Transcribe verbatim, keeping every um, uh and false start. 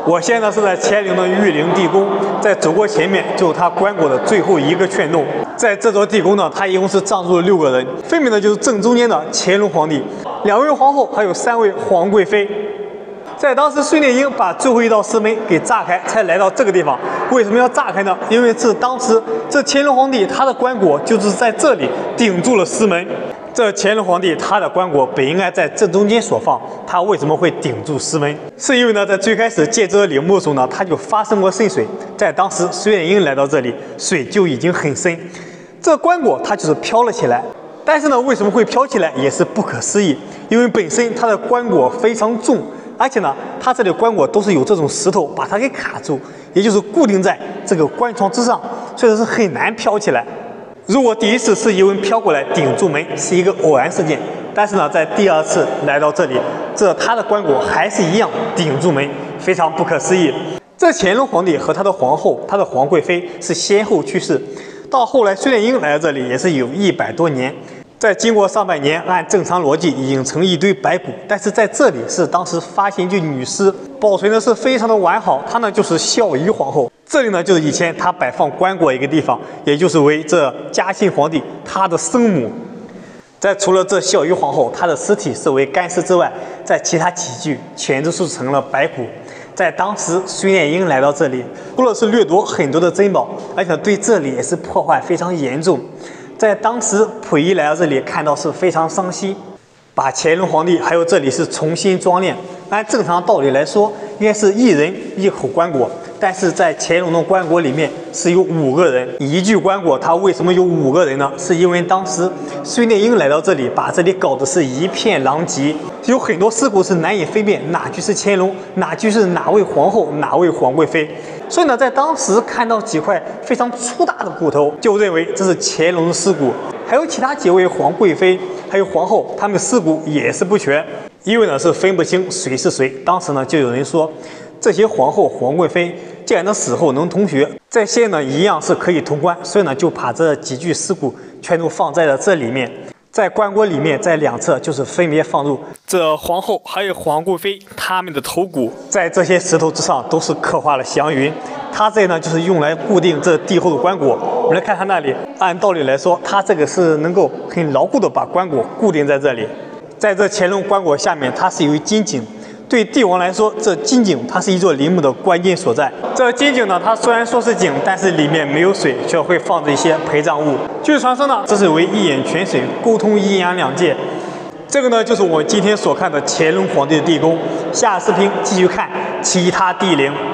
我现在呢是在乾隆的御陵地宫，在走过前面就是他棺椁的最后一个圈洞。在这座地宫呢，他一共是葬入了六个人，分别呢就是正中间的乾隆皇帝、两位皇后，还有三位皇贵妃。在当时，孙殿英把最后一道石门给炸开，才来到这个地方。为什么要炸开呢？因为是当时这乾隆皇帝他的棺椁就是在这里顶住了石门。这乾隆皇帝他的棺椁本应该在正中间所放，他为什么会顶住石门？是因为呢，在最开始建这个陵墓的时候呢，它就发生过渗水。在当时，孙殿英来到这里，水就已经很深，这棺椁它就是飘了起来。但是呢，为什么会飘起来，也是不可思议。因为本身它的棺椁非常重，而且呢，它这里棺椁都是有这种石头把它给卡住，也就是固定在这个棺床之上，所以说是很难飘起来。如果第一次是因为飘过来顶住门是一个偶然事件，但是呢，在第二次来到这里，这他的棺椁还是一样顶住门，非常不可思议。这乾隆皇帝和他的皇后、他的皇贵妃是先后去世，到后来孙殿英来到这里也是有一百多年。在经过上百年，按正常逻辑已经成一堆白骨，但是在这里是当时发现一具女尸，保存的是非常的完好。她呢就是孝仪皇后，这里呢就是以前她摆放棺椁一个地方，也就是为这嘉庆皇帝他的生母。在除了这孝仪皇后她的尸体是为干尸之外，在其他几具全都是成了白骨。在当时，孙殿英来到这里，除了是掠夺很多的珍宝，而且对这里也是破坏非常严重。在当时，溥仪来到这里看到是非常伤心，把乾隆皇帝还有这里是重新装殓。按正常道理来说，应该是一人一口棺椁，但是在乾隆的棺椁里面是有五个人。一具棺椁它为什么有五个人呢？是因为当时孙殿英来到这里，把这里搞得是一片狼藉，有很多尸骨是难以分辨哪具是乾隆，哪具是哪位皇后，哪位皇贵妃。所以呢，在当时看到几块非常粗大的骨头，就认为这是乾隆的尸骨。还有其他几位皇贵妃还有皇后，他们的尸骨也是不全，因为呢是分不清谁是谁。当时呢就有人说，这些皇后皇贵妃既然能死后能同学，在现呢一样是可以通关，所以呢就把这几具尸骨全都放在了这里面。在棺椁里面，在两侧就是分别放入这皇后还有皇贵妃他们的头骨，在这些石头之上都是刻画了祥云。它这呢就是用来固定这帝后的棺椁。我们来看它那里，按道理来说，它这个是能够很牢固的把棺椁固定在这里。在这乾隆棺椁下面，它是有金井。对帝王来说，这金井它是一座陵墓的关键所在。这金井呢，它虽然说是井，但是里面没有水，却会放着一些陪葬物。据传说呢，这是为一眼泉水，沟通阴阳两界。这个呢，就是我们今天所看的乾隆皇帝的地宫。下视频继续看其他帝陵。